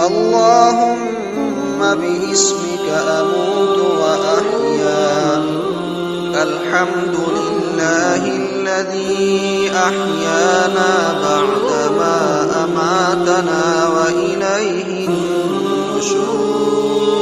اللهم باسمك أموت وأحيا. الحمد لله الذي أحيانا بعدما أماتنا وإليه النشور.